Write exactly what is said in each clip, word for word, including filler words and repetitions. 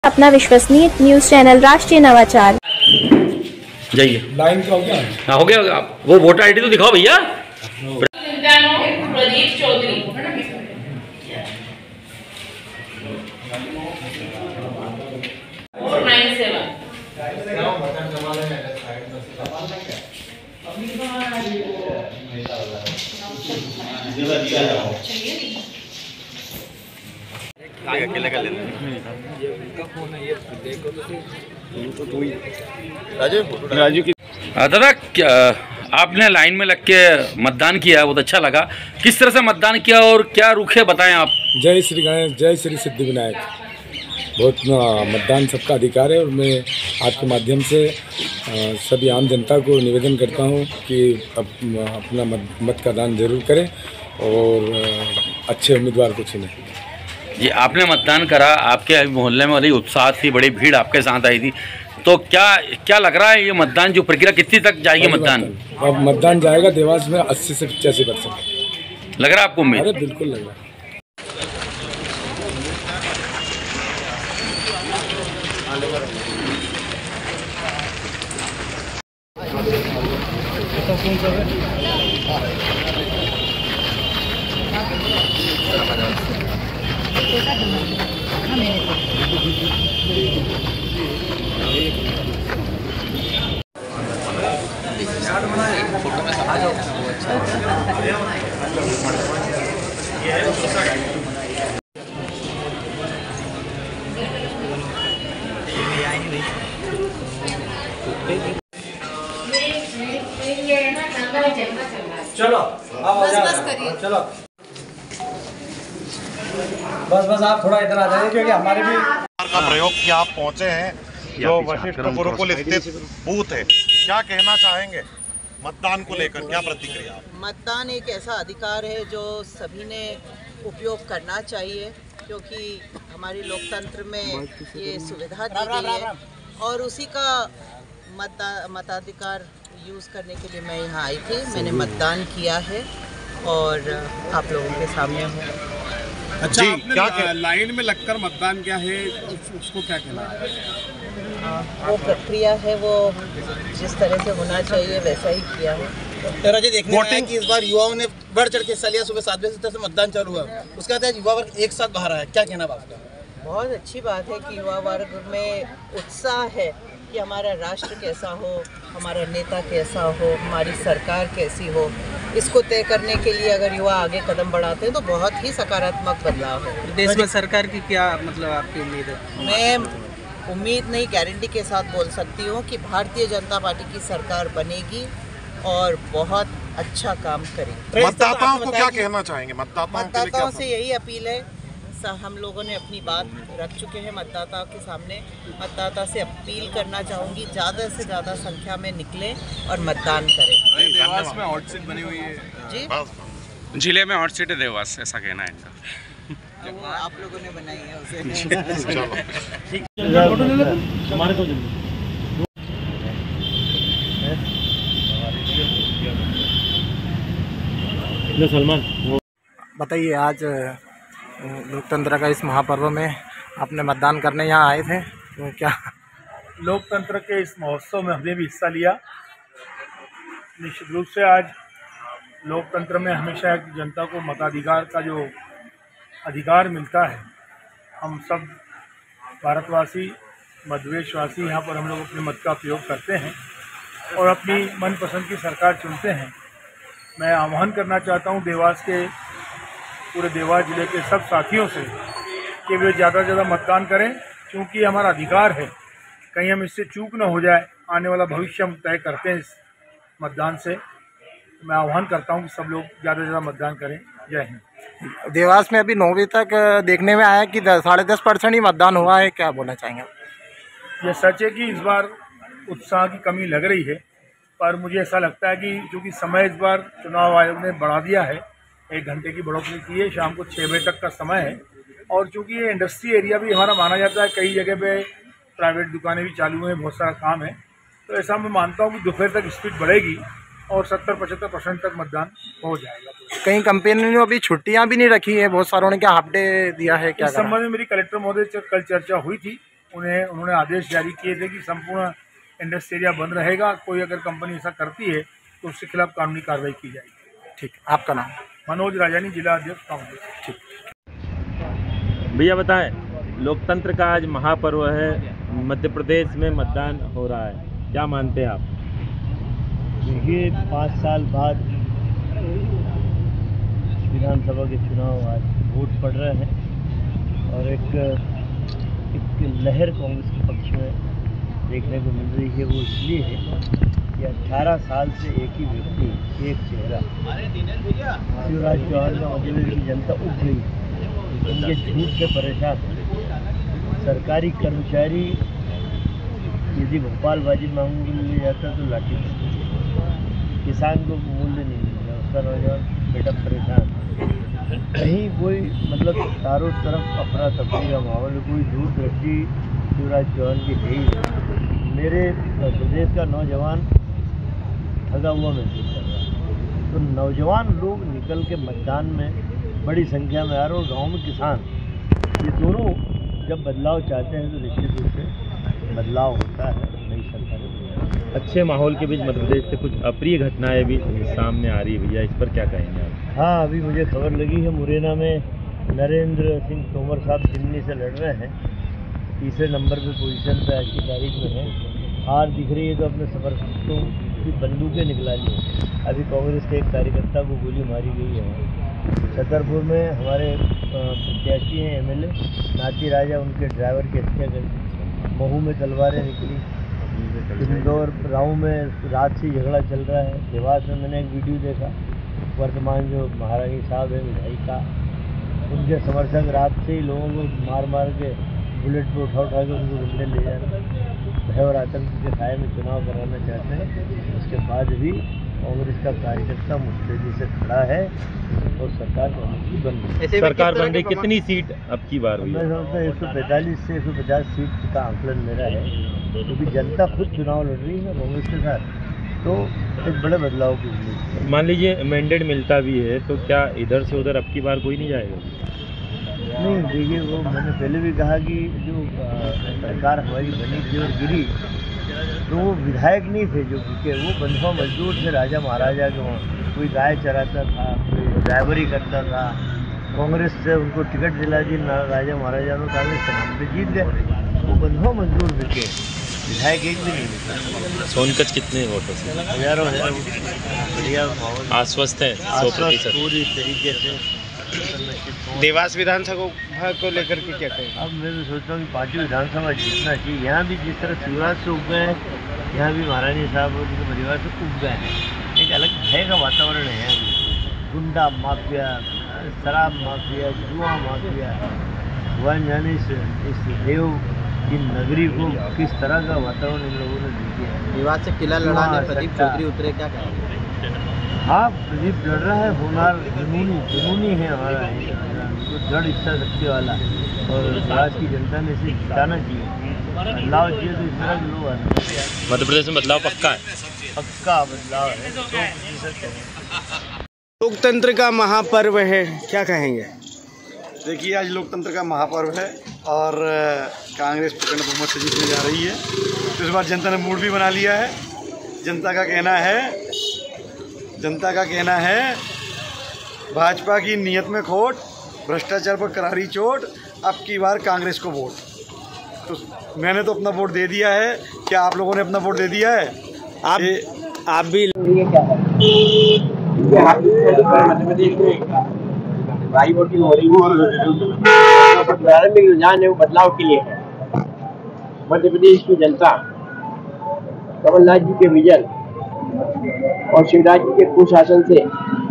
अपना विश्वसनीय news channel राष्ट्रीय नवाचार। जाइए लाइन का हो गया? हाँ हो गया। आप वो वोटर आईडी तो दिखाओ भैया। Pradeep Chaudhary four nine seven. अकेले कर लेते राजू की दादा क्या आपने लाइन में लग के मतदान किया, बहुत अच्छा लगा। किस तरह से मतदान किया और क्या रुखे बताएं आप। जय श्री गणेश, जय श्री सिद्धि विनायक। बहुत मतदान सबका अधिकार है और मैं आपके माध्यम से सभी आम जनता को निवेदन करता हूं कि अप, अपना मत, मत का दान जरूर करें और अच्छे उम्मीदवार को चुनें। जी आपने मतदान करा, आपके मोहल्ले में बड़ी उत्साह थी, बड़ी भीड़ आपके साथ आई थी, तो क्या क्या लग रहा है ये मतदान जो प्रक्रिया कितनी तक जाएगी मतदान? अब मतदान जाएगा देवास में अस्सी से पचासी परसेंट लग रहा है आपको उम्मीद? अरे बिल्कुल लग रहा है। चलो बस बस करिए, चलो बस बस आप थोड़ा इधर आ जाइए क्योंकि हमारे भी का प्रयोग किया। आप पहुंचे हैं जो वशिष्ठ गुरुकुल स्थित बूथ है, क्या कहना चाहेंगे मतदान को लेकर, क्या प्रतिक्रिया? मतदान एक ऐसा अधिकार है जो सभी ने उपयोग करना चाहिए क्योंकि हमारे लोकतंत्र में ये सुविधा दी गई है और उसी का मता मताधिकार यूज़ करने के लिए मैं यहाँ आई थी। मैंने मतदान किया है और आप लोगों के सामने हूँ। अच्छा, आपने क्या लाइन में लगकर मतदान किया है, उस, उसको क्या कहना है? वो प्रक्रिया है, वो जिस तरह से होना चाहिए वैसा ही किया है। राजे देखने में आया कि इस बार युवाओं ने बढ़ चढ़ के हिस्सा लिया। सुबह सात बजे से मतदान चालू हुआ, उसके बाद युवा वर्ग एक साथ बाहर आया, क्या कहना आपका? बहुत अच्छी बात है कि युवा वर्ग में उत्साह है कि हमारा राष्ट्र कैसा हो, हमारा नेता कैसा हो, हमारी सरकार कैसी हो, इसको तय करने के लिए अगर युवा आगे कदम बढ़ाते हैं तो बहुत ही सकारात्मक बदलाव है। देश में सरकार की क्या मतलब आपकी उम्मीद है? मैं उम्मीद नहीं, गारंटी के साथ बोल सकती हूँ कि भारतीय जनता पार्टी की सरकार बनेगी और बहुत अच्छा काम करेगी। मतदाताओं को क्या कहना चाहेंगे? मतदाताओं मतदाताओं से यही अपील है, हम लोगों ने अपनी बात रख चुके हैं मतदाताओं के सामने। मतदाता से अपील करना चाहूँगी ज़्यादा से ज़्यादा संख्या में निकलें और मतदान करें। देवास में हॉट सीट बनी हुई है जी, जिले में हॉट सीट है देवास, ऐसा कहना है इनका। वो आप लोगों ने बनाई है उसे। हमारे तो सलमान बताइए, आज लोकतंत्र का इस महापर्व में आपने मतदान करने यहाँ आए थे, तो क्या लोकतंत्र के इस महोत्सव में हमने भी हिस्सा लिया। निश्चित रूप से आज लोकतंत्र में हमेशा जनता को मताधिकार का जो अधिकार मिलता है, हम सब भारतवासी मध्यदेशवासी यहाँ पर हम लोग अपने मत का उपयोग करते हैं और अपनी मनपसंद की सरकार चुनते हैं। मैं आह्वान करना चाहता हूँ देवास के पूरे देवास जिले के सब साथियों से कि वे ज़्यादा से ज़्यादा मतदान करें क्योंकि हमारा अधिकार है, कहीं हम इससे चूक न हो जाए। आने वाला भविष्य हम तय करते हैं इस मतदान से। मैं आह्वान करता हूं कि सब लोग ज़्यादा से ज़्यादा मतदान करें। जय हिंद। देवास में अभी नौवीं तक देखने में आया कि साढ़े दस परसेंट ही मतदान हुआ है, क्या बोलना चाहेंगे? यह सच है कि इस बार उत्साह की कमी लग रही है, पर मुझे ऐसा लगता है कि चूँकि समय इस बार चुनाव आयोग ने बढ़ा दिया है, एक घंटे की बढ़ोतरी की है, शाम को छः बजे तक का समय है और चूँकि ये इंडस्ट्री एरिया भी हमारा माना जाता है, कई जगह पे प्राइवेट दुकानें भी चालू हैं, बहुत सारा काम है, तो ऐसा मैं मानता हूँ कि दोपहर तक स्पीड बढ़ेगी और सत्तर पचहत्तर परसेंट तक मतदान हो जाएगा। कई कंपनी ने अभी छुट्टियां भी नहीं रखी है, बहुत सारों ने क्या हाफ डे दिया है, क्या इस संबंध में मेरी कलेक्टर महोदय से कल चर्चा हुई थी उन्हें उन्होंने आदेश जारी किए थे कि संपूर्ण इंडस्ट्री एरिया बंद रहेगा। कोई अगर कंपनी ऐसा करती है तो उसके खिलाफ कानूनी कार्रवाई की जाएगी। ठीक, आपका नाम? मनोज राजानी, जिला अध्यक्ष कांग्रेस। ठीक भैया बताएं, लोकतंत्र का आज महापर्व है, मध्य प्रदेश में मतदान हो रहा है, क्या मानते हैं आप? देखिए, पाँच साल बाद विधानसभा के चुनाव आज वोट पड़ रहे हैं और एक एक लहर कांग्रेस के पक्ष में देखने को मिल रही है। वो इसलिए है कि अठारह साल से एक ही व्यक्ति, एक चेहरा, शिवराज चौहान का मतलब की जनता उठ गई, उनके झूठ से परेशान। सरकारी कर्मचारी यदि भोपालबाजी मांगने के लिए जाता तो लाठी, किसान को मूल्य नहीं मिलता, उसका नौजवान बेटा परेशान। कहीं कोई मतलब चारों तरफ अफरा तफरी का माहौल, कोई दूरदृष्टि शिवराज चौहान की है ही। मेरे प्रदेश का नौजवान ठगा हुआ महसूस कर रहा है, तो नौजवान लोग निकल के मैदान में बड़ी संख्या में आ रहे और गाँव में किसान, ये दोनों जब बदलाव चाहते हैं तो निश्चित रूप से बदलाव होता है। नई सरकार अच्छे माहौल के बीच मध्य प्रदेश से कुछ अप्रिय घटनाएं भी सामने आ रही है भैया, इस पर क्या कहेंगे आप? हाँ, अभी मुझे खबर लगी है मुरैना में नरेंद्र सिंह तोमर साहब दिल्ली से लड़ रहे हैं, तीसरे नंबर पे पोजीशन पे आज की तारीख में है। हार दिख रही है तो अपने समर्थकों की बंदूकें निकला ली। अभी कांग्रेस के एक कार्यकर्ता को गोली मारी गई है। छतरपुर में हमारे प्रत्याशी हैं एमएलए नाती राजा, उनके ड्राइवर की हत्या कर। महू में तलवारें निकली। इंदौर राव में रात से झगड़ा चल रहा है। देवास में मैंने एक वीडियो देखा, वर्तमान जो महारानी साहब है विधायिका, उनके समर्थक रात से ही लोगों को मार मार के बुलेट पे उठा उठा के उनको गुंडे ले जा रहे हैं। भय और आतंक के साए में चुनाव कराना चाहते हैं। उसके बाद भी कांग्रेस का कार्यकर्ता मुस्तैदी से खड़ा है और सरकार बन गई। सरकार बन गई, कितनी सीट अब की बार हुई? मैं समझता हूँ एक सौ पैंतालीस से एक सौ पचास सीट का आंकलन मेरा है, क्योंकि तो जनता खुद चुनाव लड़ रही है कांग्रेस के साथ, तो एक बड़े बदलाव की उम्मीद। मान लीजिए मैंडेट मिलता भी है तो क्या इधर से उधर अब की बार कोई नहीं जाएगा? नहीं, देखिए, वो मैंने पहले भी कहा कि जो सरकार हमारी बनी थी और गिरी, तो वो विधायक नहीं थे जो बिके, वो बंधुआ मजदूर थे राजा महाराजा के वहाँ। कोई गाय चराता था, कोई ड्राइवरी करता था। कांग्रेस से उनको टिकट दिला दी राजा महाराजा ने, कांग्रेस के नाम पे जीत गए। वो बंधुआ मजदूर बिके, विधायक एक भी नहीं बिका। सोनकच कितने वोटों से? हजारों हजार बढ़िया माहौल, आश्वस्त है सौ प्रतिशत पूरी तरीके से। देवास विधानसभा को लेकर के क्या कहें? अब मैं तो सोचता हूँ कि पांचों विधानसभा जीतना चाहिए। यहाँ भी जिस तरह शिवराज से उग गए हैं, यहाँ भी महारानी साहब और उनके परिवार से उग गए हैं। एक अलग भय का वातावरण है यहाँ भी। गुंडा माफिया, शराब माफिया, जुआ माफिया, भगवान जाने इस, इस देव की नगरी को किस तरह का वातावरण इन लोगों ने दे दिया है। विवाद से किला लड़ाने प्रदीप चौधरी उतरे, क्या कहेंगे? हाँ, प्रदीप लड़ रहा है, होनार जुनूनी जुनूनी है हमारा, तो जड़ इच्छा शक्ति वाला, और देवास की जनता ने इसे जिताना चाहिए। बदलाव चाहिए तो इस तरह के लोग आते हैं। मध्य प्रदेश में बदलाव पक्का है? पक्का बदलाव है, तो प्रतिशत। लोकतंत्र का महापर्व है, क्या कहेंगे? देखिए, आज लोकतंत्र का महापर्व है और कांग्रेस प्रचंड बहुमत से जीतने जा रही है। तो इस बार जनता ने मूड भी बना लिया है। जनता का कहना है जनता का कहना है भाजपा की नीयत में खोट, भ्रष्टाचार पर करारी चोट, अब की बार कांग्रेस को वोट। तो मैंने तो अपना वोट दे दिया है। क्या आप लोगों ने अपना वोट दे दिया है? आप ये, आप भी मध्य प्रदेश में भारी वोटिंग हो रही है, तो प्रारंभिक रुझान है वो बदलाव के लिए है। मध्य प्रदेश की जनता कमलनाथ जी के विजन और शिवराज जी के कुशासन से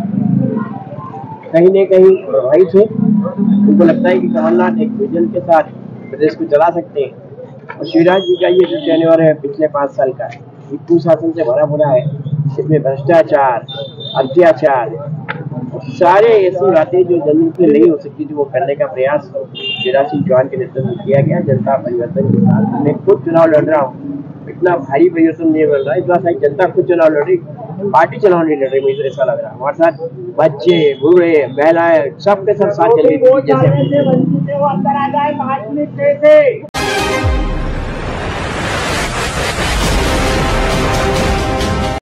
कहीं न कहीं प्रभावित है। उनको लगता है कि कमलनाथ एक विजन के साथ प्रदेश को चला सकते हैं, और शिवराज जी का ये जो टेन्योर है पिछले पाँच साल का, ये कुशासन से भरा भरा है। इसमें भ्रष्टाचार, अत्याचार, सारे ऐसी बातें जो जमीन पे नहीं हो सकती थी, वो करने का प्रयास शिवराज सिंह चौहान के नेतृत्व में किया गया। जनता परिवर्तन के साथ मैं खुद चुनाव लड़ रहा हूँ, इतना भारी परिवर्तन नहीं मिल रहा है। इस बार जनता खुद चुनाव लड़ रही, पार्टी चुनाव नहीं लड़ रही, मुझे ऐसा लग रहा है। हमारे साथ बच्चे, बूढ़े, महिलाएं, सब के सब साथ चल रही है। जैसे